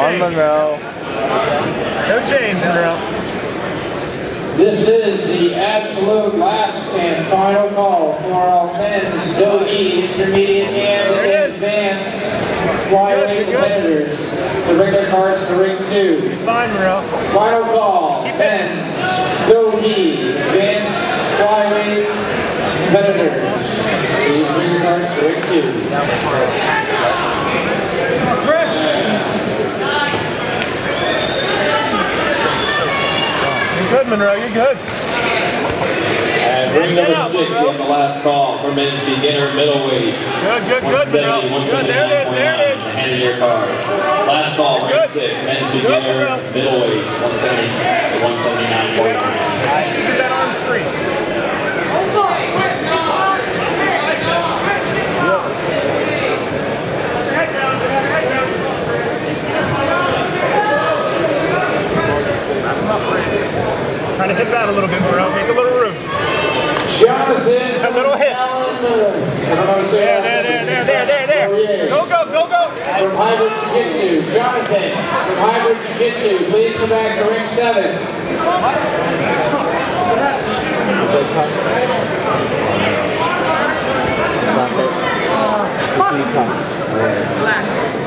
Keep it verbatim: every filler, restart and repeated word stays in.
change. On Monroe. No change, Monroe. This is the absolute last and final call for all men's Dogi intermediate and advanced flyweight competitors to bring their cards to ring two. You're fine, Monroe. Final call, men's Dogi advanced flyweight competitors. Please bring your cards to ring two. You're good, Monroe, you're good. And ring number six in the last call for men's beginner middleweights. Good, good, good, Monroe. Good, there it is, there it is. Handing your cards. Last call, ring Good. six, men's beginner middleweights, one seventy to one seventy-nine point nine. Keep that arm free. Trying to hip out a little bit, Monroe. Make a little room. Jonathan. It's a little hip. There, there, there, there, there, there, there. Go, go, go, go. From Hybrid Jiu-Jitsu, Jonathan from Hybrid Jiu-Jitsu, please come back to ring seven. It's not that. Relax.